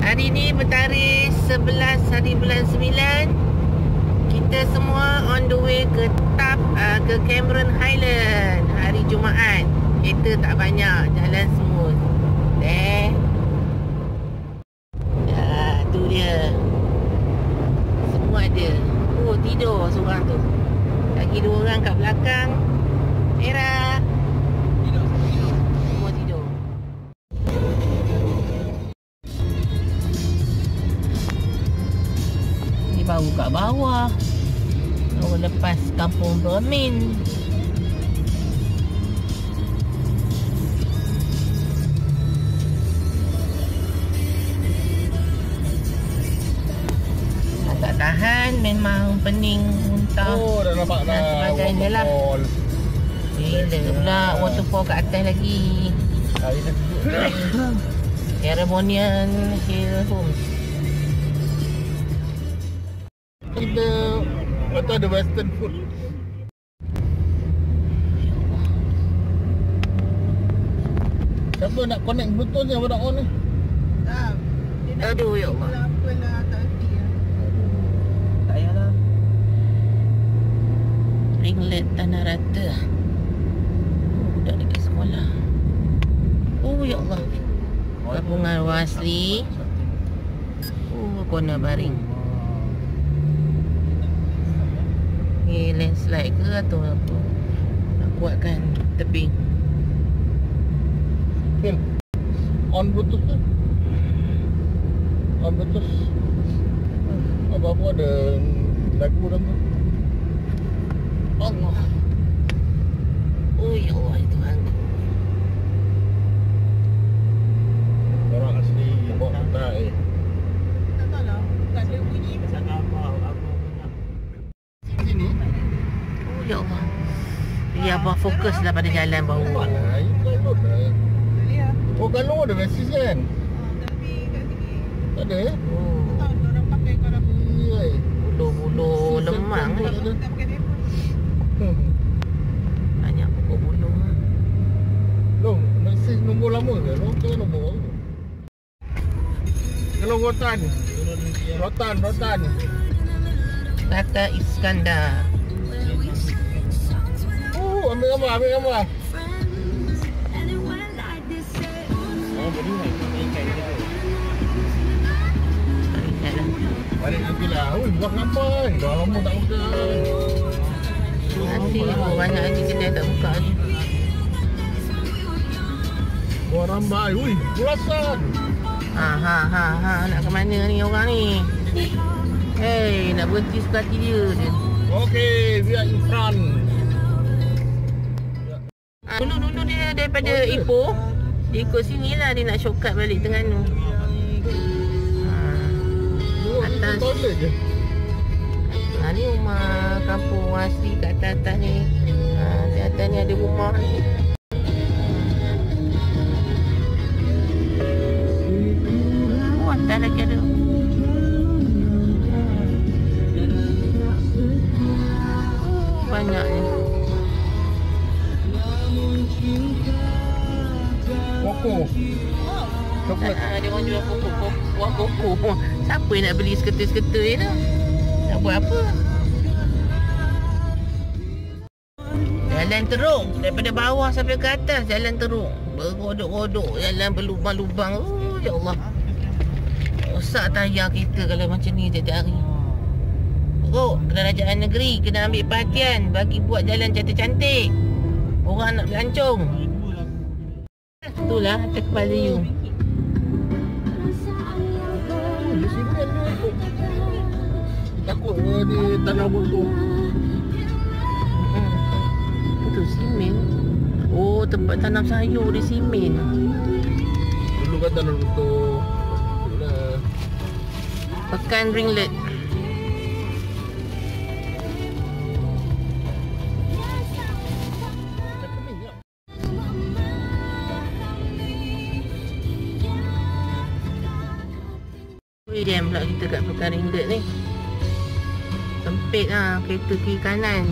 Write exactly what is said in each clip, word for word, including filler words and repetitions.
Hari ni bertarikh sebelas hari bulan sembilan. Kita semua on the way ke Tap uh, ke Cameron Highland hari Jumaat. Kereta tak banyak, jalan smooth. Eh. Ya, tu dia. Semua ada. Oh, tidur seorang tu. Lagi dua orang kat belakang. Era. Tidur, tidur. Semua tidur. Ni baru kat bawah. Baru lepas Kampung Bermin. Tak tahan, memang pening, muntah. Oh, dah nampak dah. Sebagainya lah. Bila pula waterfall kat atas lagi. Hari dah sejuk. Ceremonial Hill Homes. Kita atau ada western food. Siapa nak connect bluetooth ni? Apa nak on ni? Tak. Aduh, ya Allah. Apalah, tak hati lah. Tak payahlah. Ringlet Tanah Rata. Oh, budak dekat sekolah. Oh, ya Allah. Gabungan Wasli. Oh, corner baring. Ni landslide ke atau apa? Nak kuatkan tebing. Phil, on bluetooth tu. On bluetooth. Apa-apa ada lagu dalam tu. Allah. Oh ya Allah, itu Tuhanku. Orang asli bawa tak eh. Tak tahu lah. Tak ada bunyi. Sini. Oh ya Allah. Ya abang fokuslah pada jalan bawah. Mana? Ini kalau dah. Boleh lah. Oh, kalau ada basis kan? Tapi kat sini. Tak ada eh? Oh, Tak tahu orang pakai korang. Iya. bulu-bulu lemang ni. Tak pakai telefon. Hmm. Banyak pokok bulu. Long, mesej nombor lama ke? Long ke nombor baru? Kalau rotan. Rotan, rotan. Kata Iskandar. Oh, ambil gambar, ambil gambar. Oh, beri nak ikan dia tu. Balik lagi lah. Ui, buat apa? Dah lama tak buka. Nanti oh, banyak lagi kedai tak buka ni. Buat rambai. Ui, pulasan. Ha ha ha ha, nak ke mana ni orang ni? Hey, nak berhenti suka hati dia je. Okey, we are in front. Ha, dulu-dulu dia daripada Oh, ya? Ipoh, dia ikut sini lah dia nak shortcut balik Terengganu. Ha, Dua Atas. toilet je. ha ni rumah kampung asli kat atas-atas ni. Ha, di atas ni ada rumah ni. Oh, atas lagi ada. Banyak ni. Koko. Coklat. Ah, dia orang jual pokok koko, buah koko. Siapa yang nak beli seketul-seketul ni tu? Nak buat apa? Jalan teruk daripada bawah sampai ke atas, jalan teruk. Bergodok-godok, jalan berlubang-lubang. Oh, ya Allah. Rosak tayar kita kalau macam ni tiap-tiap hari. Teruk, kerajaan negeri kena ambil perhatian bagi buat jalan cantik-cantik. Orang nak melancong. Itulah atas kepala you. Di sini kan dia ikut. Takut uh, di tanah buntu. Hmm. Itu simen. Oh, tempat tanam sayur di simen. Dulu kan tanah buntu. Itulah. Pekan Ringlet. Weh, jam pula kita kat Pekan Ringlet ni. Sempit lah kereta kiri kanan.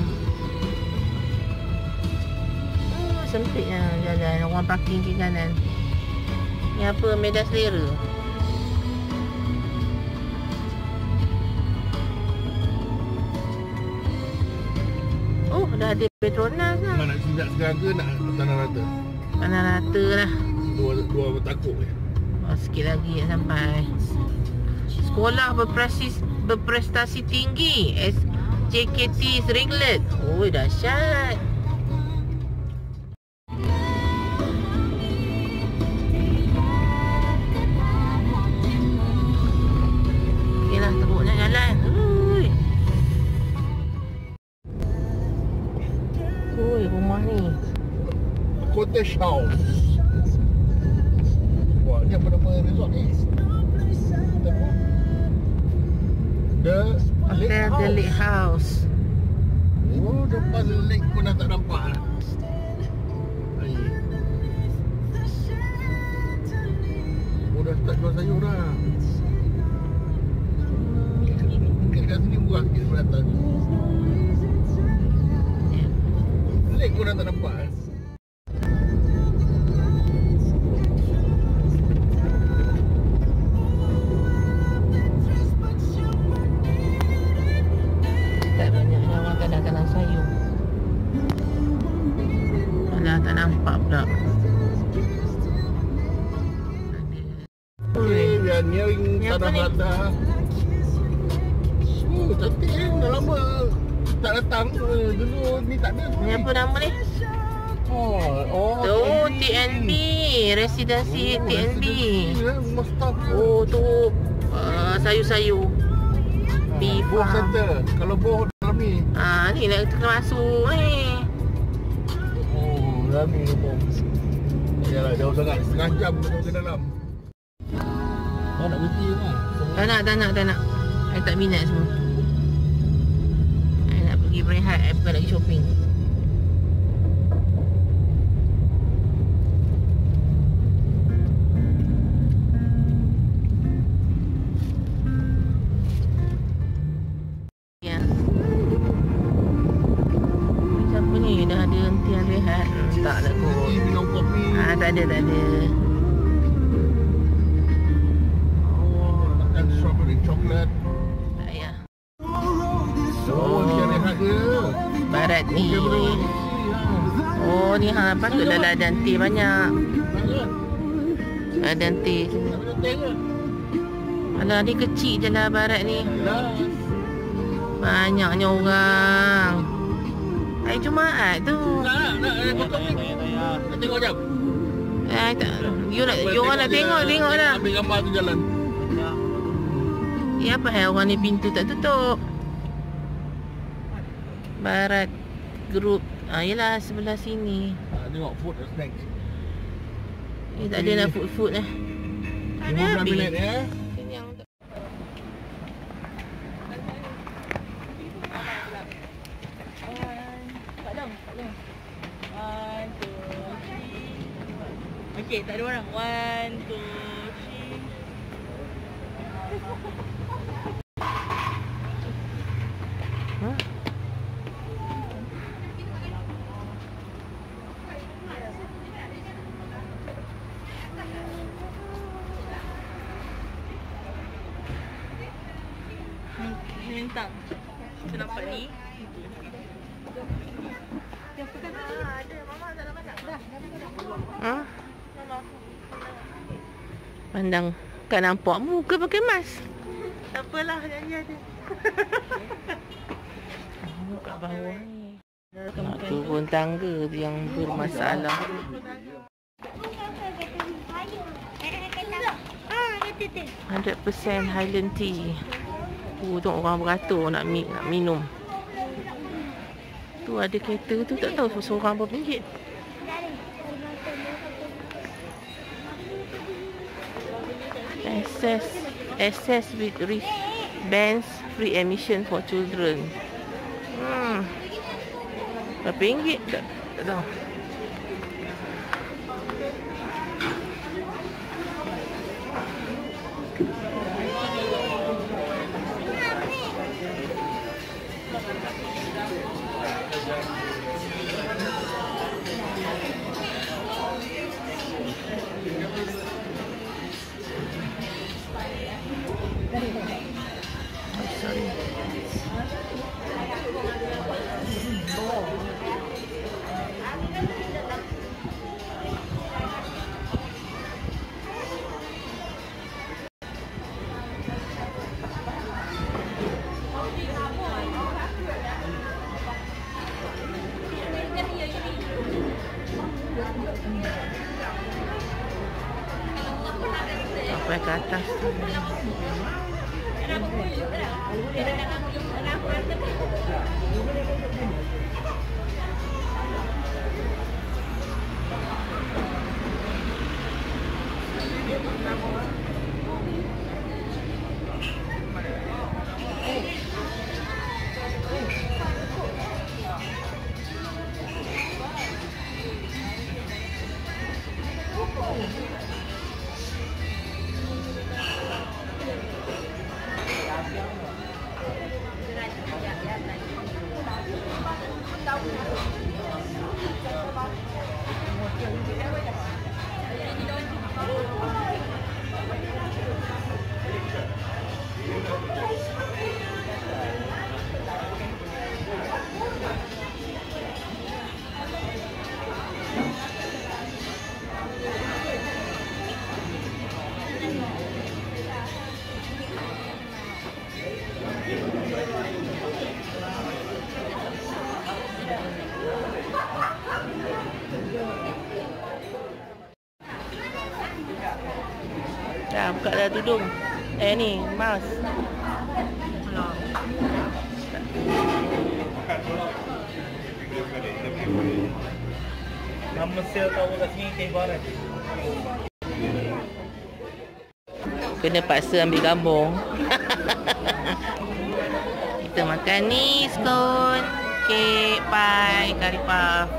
Oh, sempit lah jalan. Orang parking kiri kanan. Ni apa? Medan selera. Dah ada Petronas lah. Nak singgah sekarang ke nak tanah rata? Tanah rata lah. Dua dua bertakuk je. Oh, sikit lagi nak sampai. Sekolah berprestasi, berprestasi tinggi S J K T Seringlet. Oh, dahsyat. Okeylah, teruknya jalan. Ui. Ui, rumah ni. Cottage House. Wah, ni apa nama resort ni? The Lake Hotel The Lake House. Oh, depan lake pun dah tak nampak. Air. Oh, dah start jual sayur dah. Mungkin kat sini murah sikit daripada atas. Lake pun dah tak nampak. Tak banyaknya orang kadang-kadang sayur. Alah, tak nampak pula. Okay, we are nearing Ni apa Tanah ni? Rata. Oh, cantik eh. Dah lama tak datang. Eh, Dulu ni tak ada. Ni apa nama ni? Oh, oh, Oh, T N B. Residensi T N B. Rumah staff. Oh, tu uh, sayur-sayur. Beef Boh farm. center. Kalau boh dalam ni. Ah, ni nak kita masuk ni. Oh, dalam ni boh. Yalah, jauh sangat. Setengah jam masuk ke dalam. Oh, nak berhenti kan? Tak nak, tak nak, tak nak. I tak minat semua. I nak pergi berehat. I bukan nak pergi shopping. Ya. Siapa ni? Dah ada hentian rehat. Hmm, tak nak kot. Berhenti minum kopi. Ah, tak ada, tak ada. Oh, makan strawberry chocolate. Tak payah. Oh, dia rehat dia. Barat ni. Okey, boleh. Oh, ni ha, patutlah ladan teh banyak. Ladan teh. Alah, ni kecil je lah barat ni. Banyaknya orang. Hari Jumaat tu. Nak, nak, nak potong ni. Nak tengok jap. Eh, tak. You nak, you orang nak tengok, tengok lah. Ambil gambar tu jalan. Ya, apa hal orang ni pintu tak tutup. Barat Group. Ah, yelah sebelah sini. Nak tengok food and snacks. Eh, tak ada nak food-food eh. Tak ada lima belas habis. minit ya. Kenyang tak. Okay, tak ada orang. One, two, three. Huh? Mentang. Kita nampak ni. Ha? Pandang kan nampak muka pakai mask. Tak apalah, janji ada. Oh, kat bawah ni. Nak turun tangga tu yang bermasalah. one hundred percent Highland Tea. Oh, tengok orang beratur nak, mi nak minum. Tu ada kereta tu, tak tahu seorang berapa ringgit. Access Access with wristbands, free admission for children. Hmm. Berapa ringgit? Tak, tak tahu. Sorry. Dah buka dah tudung. Eh ni, mask. Nama sale tahu kat sini Teh Barat. Kena paksa ambil gambar. Kita makan ni, scone, kek, pie, curry puff.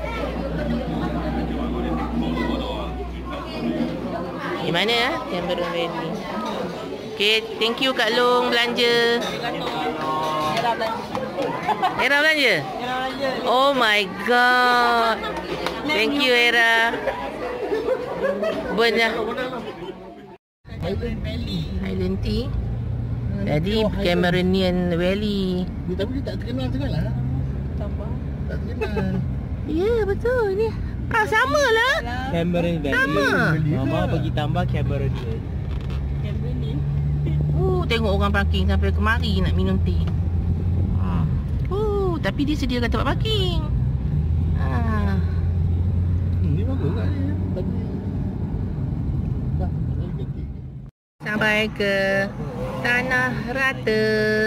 Di mana ah? Cameron Valley. Okay, thank you Kak Long belanja. Era belanja. Era belanja? Era belanja. Oh my god. Thank you Era. Benar. Highland Valley. Highland Tea. Jadi Cameronian Valley. Dia tapi dia tak terkenal sangat lah. Tambah. Tak terkenal. Ya betul ni. Ah sama lah. Cameron Valley. Sama. Mama bagi tambah Cameron Valley. Cameron ni. Uh, tengok orang parking sampai kemari nak minum teh. Ha. Uh, tapi dia sediakan tempat parking. Ha. Hmm, ni bagus kat dia. Tapi dah, dah cantik. Sampai ke Tanah Rata.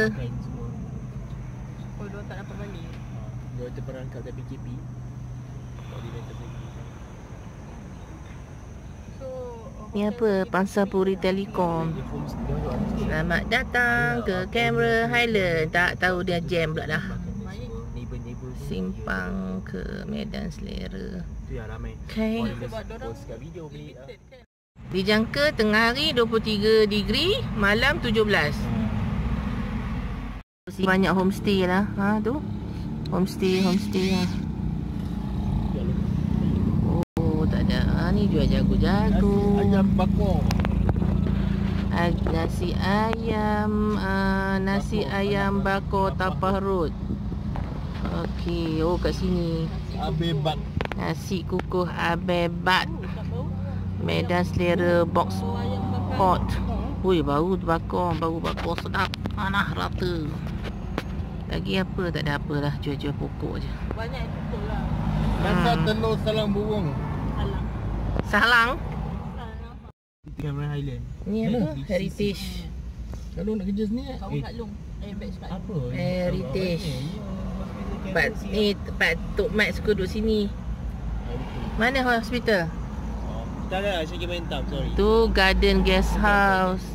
Oh, dia tak dapat balik. Dia terperangkap dari P K P. So, Ni apa? Pansapuri Telekom. Selamat datang ke Cameron Highland. Tak tahu dia jam pula dah. Simpang ke Medan Selera. Tu yang ramai. Okay. Post kat video beli. Dijangka tengah hari dua puluh tiga degree, malam tujuh belas. Banyak homestay lah. Ha tu. Homestay, homestay lah. Oh, tak ada. Ha ni jual jago-jago. Ayam bakar. Ah, Nasi ayam uh, Nasi ayam bakar Tapah Road. Okey, oh kat sini. Abebat. Nasi kukuh Abebat. Medan Selera Box Pot. Ui, baru bakar, baru bakar sedap. Tanah Rata. Lagi apa? Tak ada apa lah. Jual-jual pokok je. banyak yang tutup lah. Pasar Hmm. telur salang burung. Alang. Salang. Cameron Highland. Ni apa? Heritage. Kalau nak kerja sini Kawan kat Long. Eh, batch kat Long. Apa? Heritage. Tempat ni tempat Tok Mat suka duduk sini. Mana hospital? Tak ada, saya pergi main tam, sorry. Tu Garden Guest House.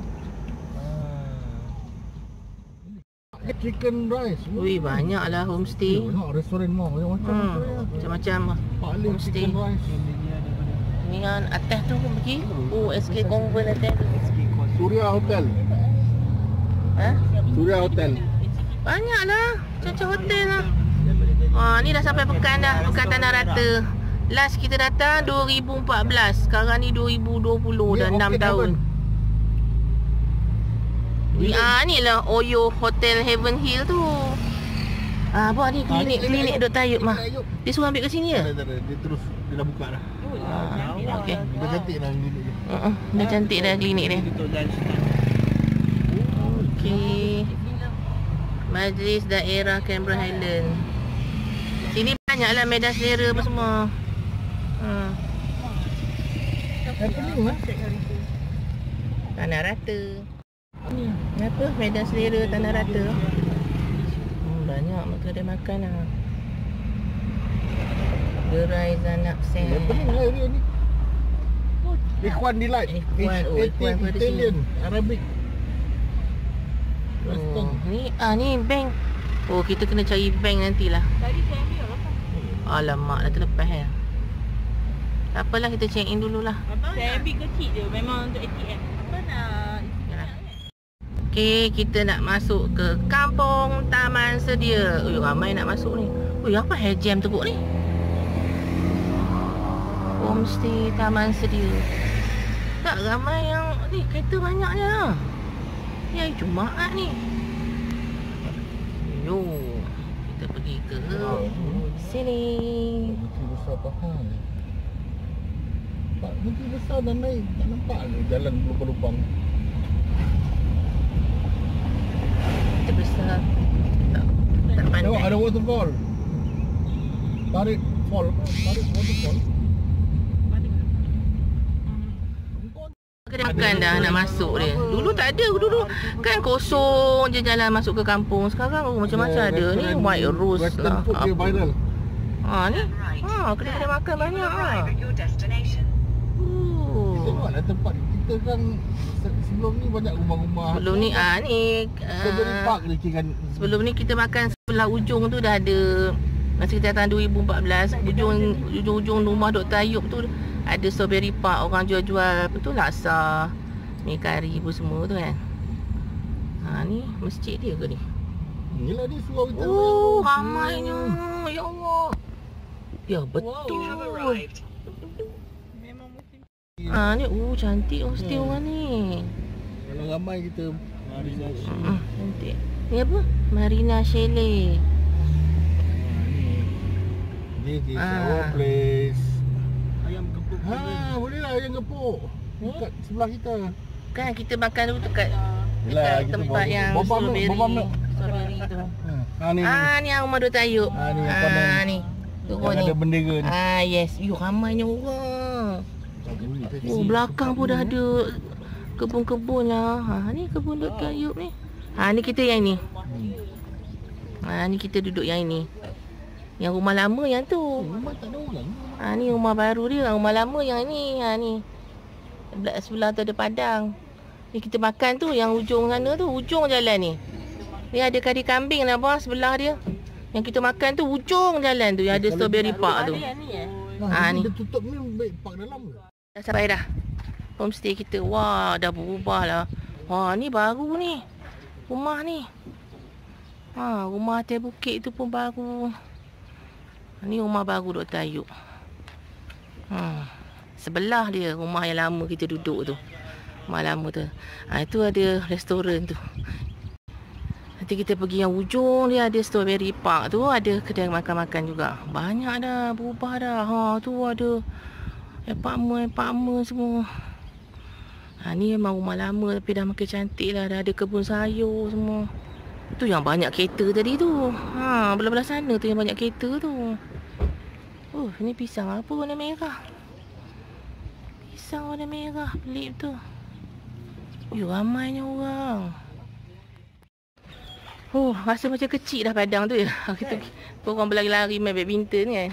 chicken rice. Ui, banyak lah homestay. Banyak restoran mau macam-macam. Hmm, macam-macam lah. Paling Homestay. chicken rice. Ni kan atas tu pun pergi. Oh, S K Convent atas tu. Surya Hotel. Ha? Surya Hotel. Banyak lah. Macam-macam hotel lah. Ah, ni dah sampai pekan dah. Pekan Tanah Rata. Last kita datang dua ribu empat belas. Sekarang ni dua ribu dua puluh. Dah Ni enam Orchid tahun. Ni ah ni lah Oyo Hotel Heaven Hill tu. Ah, buat ni klinik klinik Dr. Ayub mah. Dia suruh ambil kat sini ya? Tak, tak, tak. Dia terus dia dah buka dah. Ah, okey. Dia cantik dah klinik dia. Uh-uh, dah cantik dah klinik dia. Untuk lunch time. Okey. Majlis Daerah Cameron Highland. Sini banyaklah Medan Selera apa semua. Hmm. Happening lah. Tanah Rata. Ni, apa? Medan Selera Tanah Rata. Hmm, banyak kedai makan lah. Gerai Zainab Sen. Yang pening lah area ni. Ikhwan Delight. Ikhwan, oh, Ikhwan pada Italian, sini. Arabic. Oh, Western. ni ah ni bank. Oh, kita kena cari bank nantilah. Tadi saya ambil apa? Alamak, dah terlepas ya. Tak apalah, kita check in dululah. Apa? Saya ambil kecil je. Memang untuk A T M. Apa nak? Yalah. Okey, kita nak masuk ke Kampung Taman Sedia. Ui, ramai nak masuk ni. Ui, apa hair jam teruk ni? Homestay Taman Sedia. Tak ramai yang ni, kereta banyaknya. Ni hari Jumaat ni. Yo, kita pergi ke sini. Menteri Besar Pahang. Pak Menteri Besar dah naik. Tak nampak ke jalan lubang-lubang. Kita besar. Tak, tak pandai. Tengok ada waterfall. Tarik fall. Tarik waterfall. Kedai makan dah nak masuk dia. Dulu tak ada, dulu kan kosong je jalan masuk ke kampung. Sekarang oh, macam-macam ada ni, White Rose Western lah. food dia viral. Ha ni. Ha, kedai-kedai makan banyak ah. Oh. Tengoklah tempat kita kan se- sebelum ni banyak rumah-rumah. Sebelum ni ah ni Strawberry ah, Park dia kira kan. sebelum ni kita makan sebelah ujung tu dah ada. Masa kita datang dua ribu empat belas, ujung ujung-ujung rumah Doktor Ayub tu ada Strawberry Park, orang jual-jual apa tu, laksa, mi kari apa semua tu kan. Ha ni masjid dia ke ni? Inilah dia surau kita. Oh, ramainya. Ya Allah. Ya betul. Memang musim. Ha ni oh cantik homestay Hmm. orang ni. Kalau ramai kita Marina Hmm, cantik. Ni apa? Marina Chalet. This is Ah. our place. ayam kepuk. Ha, boleh lah ayam gepuk. Dekat sebelah kita. Kan kita makan dulu dekat Yelah, dekat kita tempat bawa- yang bawa milk, strawberry. bawa milk. Strawberry tu. Ha, ha ni. Ah ni yang rumah Doktor Ayub. Ah, ni yang Ah konon. ni. Tu Yang ni. ada bendera ni. Ah yes. Yu ramainya orang. Oh belakang pun dah ada kebun-kebun lah. Ha ni kebun Doktor Ayub ni. Ha ni kita yang ni. Ha ni kita duduk yang ini. Yang rumah lama yang tu. Rumah tak ada orang. Ha ni rumah baru dia, rumah lama yang ni. Ha ni. Sebelah, sebelah tu ada padang. Ni kita makan tu yang ujung sana tu, ujung jalan ni. Ni ada kari kambing lah bawah sebelah dia. Yang kita makan tu ujung jalan tu yang ada Strawberry Park tu. Yang ni eh? Nah, Ah, ni ni. dia tutup ni baik park dalam ke? Dah sampai dah. Homestay kita. Wah, dah berubah lah. Wah, ni baru ni. Rumah ni. Ha, rumah atas bukit tu pun baru. Ni rumah baru Doktor Ayub. Ha, sebelah dia rumah yang lama kita duduk tu. Rumah lama tu. Ha, itu ada restoran tu. Nanti kita pergi yang ujung dia ada Strawberry Park tu, ada kedai makan-makan juga. Banyak dah, berubah dah. Ha, tu ada apartment-apartment semua. Ha, ni memang rumah lama tapi dah makin cantik lah. Dah ada kebun sayur semua. Tu yang banyak kereta tadi tu. Ha, belah-belah sana tu yang banyak kereta tu. Oh, ni pisang apa warna merah? Pisang warna merah, pelik tu. Yo, ramainya orang. Oh, rasa macam kecil dah padang tu ya. Kita orang berlari-lari main badminton kan.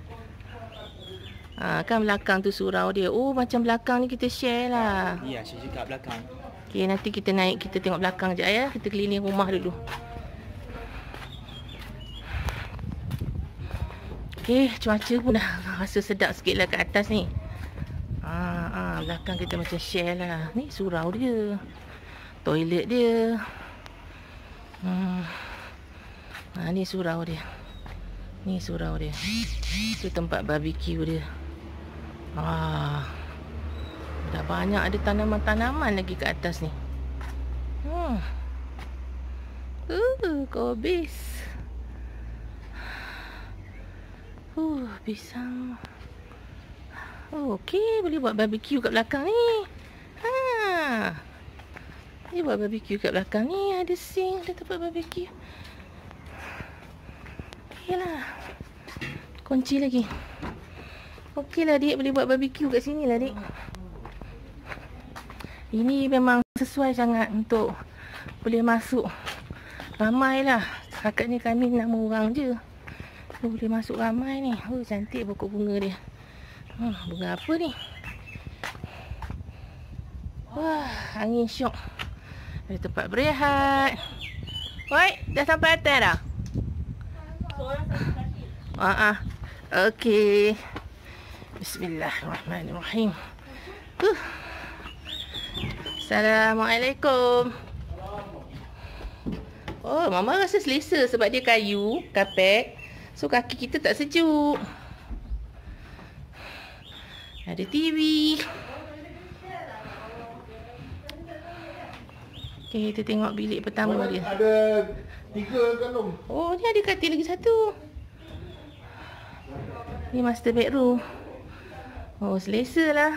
Ha, kan belakang tu surau dia. Oh, macam belakang ni kita share lah. Ya, saya cakap belakang. Okay, nanti kita naik, kita tengok belakang sekejap ya. Kita keliling rumah dulu. Okay, cuaca pun dah rasa sedap sikit lah kat atas ni. Ah, ah, belakang kita macam share lah. Ni surau dia. Toilet dia. Hmm. Ah, ni surau dia. Ni surau dia. Tu tempat barbecue dia. Ah. Dah banyak ada tanaman-tanaman lagi kat atas ni. Hmm. Uh, kobis. Uh, pisang. Oh, okey, boleh buat barbecue kat belakang ni. Ha. Boleh buat barbecue kat belakang ni, ada sink, ada tempat barbecue. Okeylah. Kunci lagi. Okeylah dik, boleh buat barbecue kat sini lah dik. Ini memang sesuai sangat untuk boleh masuk ramai lah. Setakat ni kami enam orang je. Boleh masuk ramai ni. Oh, cantik pokok bunga dia. Hmm, bunga apa ni? Wah, angin syok. Ada tempat berehat. Woi, dah sampai atas dah? Seorang satu kaki. Ah, ah. Okey. Bismillahirrahmanirrahim. Uh. Assalamualaikum. Oh, Mama rasa selesa sebab dia kayu, kapet. So kaki kita tak sejuk. Ada T V. Okay, kita tengok bilik pertama dia. Ada tiga kalung. Oh, ni ada katil lagi satu. Ni master bedroom. Oh, selesa lah.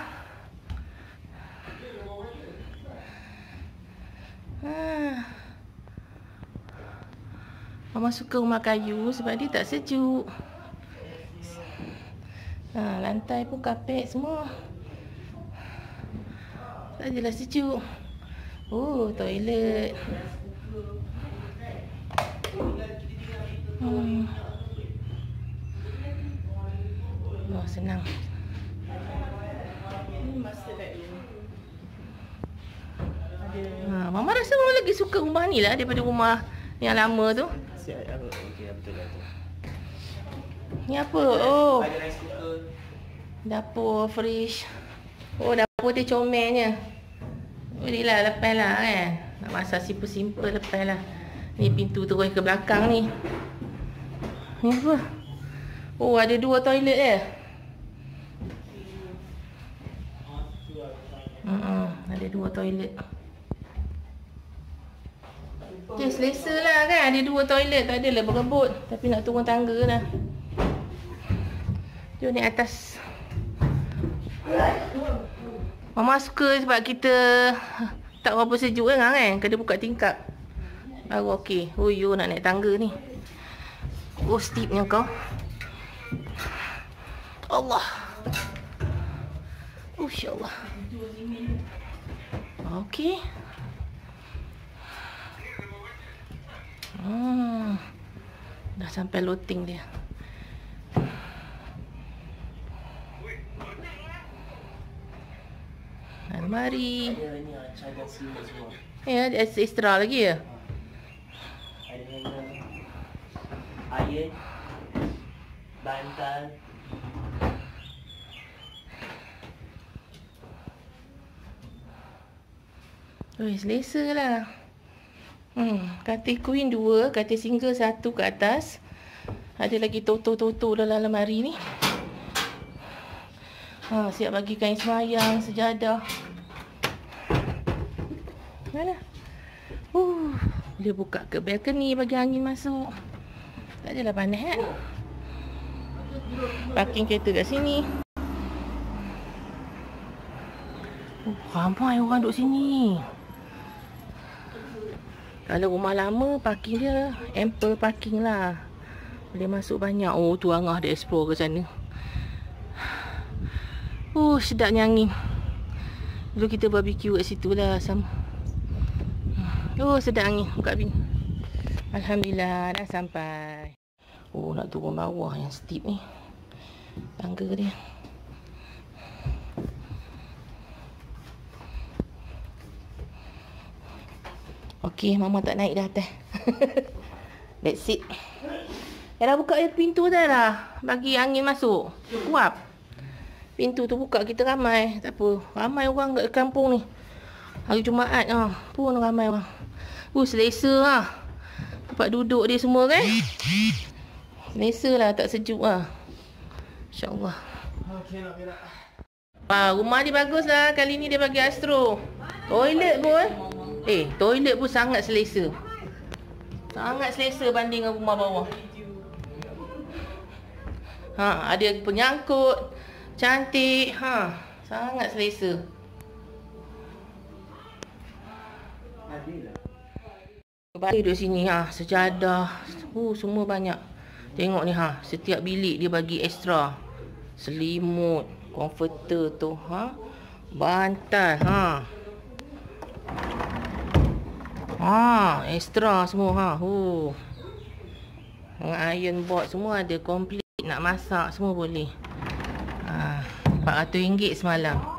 Ha. Mama suka rumah kayu sebab dia tak sejuk. Ha, lantai pun kapet semua. Tak adalah sejuk. Oh, toilet. Hmm. Oh, senang. Ini master bedroom. Ada Ha, Mama rasa Mama lagi suka rumah ni lah daripada rumah yang lama tu. Siap apa? Okey, betul lah tu. Ni apa? Oh, Ada rice cooker. dapur, fridge. Oh, dapur dia comelnya. Boleh lah, lepas lah kan. Nak masak simple-simple, lepas lah. Ni pintu terus ke belakang ni. Ni apa? Oh, ada dua toilet dia. Hmm, ada dua toilet. Okay, selesa lah kan. Ada dua toilet. Tak adalah berebut. Tapi nak turun tangga lah. Jom naik atas. Mama suka sebab kita tak berapa sejuk kan kan. Kena buka tingkap. Baru okey. Oh yo, nak naik tangga ni. Oh, steepnya kau. Allah. Oh, insyaAllah. Okey. Hmm. Dah sampai loading dia. Almari. Ada ni ah, charger sini semua. Ya, ada extra lagi ya. Ada hanger, iron, bantal. Oh, selesa lah. Hmm, katil queen dua, katil single satu ke atas. Ada lagi toto-toto dalam lemari ni. Ha, siap bagi kain semayang, sejadah. Mana? Uh, boleh buka ke balcony bagi angin masuk. Tak adalah panas kan? Parking kereta kat sini. Oh, ramai orang duduk sini. Kalau rumah lama, parking dia ample parking lah. Boleh masuk banyak. Oh, tu Angah ada explore ke sana. Oh, sedapnya angin. Dulu kita barbecue kat situ lah sama. Oh, sedap angin. Buka bin. Alhamdulillah, dah sampai. Oh, nak turun bawah yang steep ni. Tangga dia. Okey, Mama tak naik dah atas. That's it. Ya dah buka pintu dah lah. Bagi angin masuk. Kuap. Pintu tu buka, kita ramai. Tak apa. Ramai orang kat kampung ni. Hari Jumaat ah, pun ramai orang. Uh, selesa lah. Tempat duduk dia semua kan. Selesa lah, tak sejuk lah. InsyaAllah. Okey, nak berak. Ah, rumah ni bagus lah. Kali ni dia bagi Astro. Toilet pun. Eh, toilet pun sangat selesa. Sangat selesa banding dengan rumah bawah. Ha, ada penyangkut. Cantik. Ha, sangat selesa. Baik duduk sini ha, sejadah. Uh, semua banyak. Tengok ni ha, setiap bilik dia bagi ekstra. Selimut, comforter tu ha. Bantal ha. Ha, extra semua ha. Huh. Dengan iron board semua ada, komplit. Nak masak semua boleh. Ha, empat ratus ringgit semalam.